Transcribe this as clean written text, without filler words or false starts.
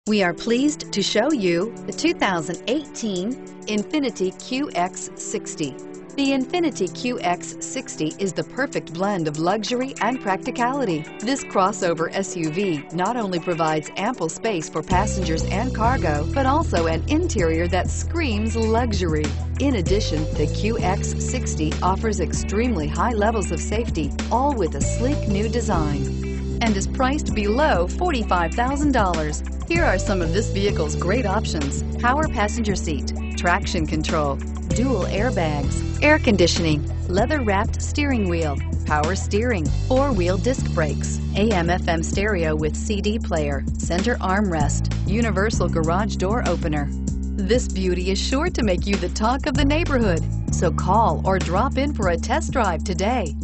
We are pleased to show you the 2018 Infiniti QX60. The Infiniti QX60 is the perfect blend of luxury and practicality. This crossover SUV not only provides ample space for passengers and cargo, but also an interior that screams luxury. In addition, the QX60 offers extremely high levels of safety, all with a sleek new design, and is priced below $45,000. Here are some of this vehicle's great options: power passenger seat, traction control, dual airbags, air conditioning, leather-wrapped steering wheel, power steering, four-wheel disc brakes, AM/FM stereo with CD player, center armrest, universal garage door opener. This beauty is sure to make you the talk of the neighborhood, so call or drop in for a test drive today.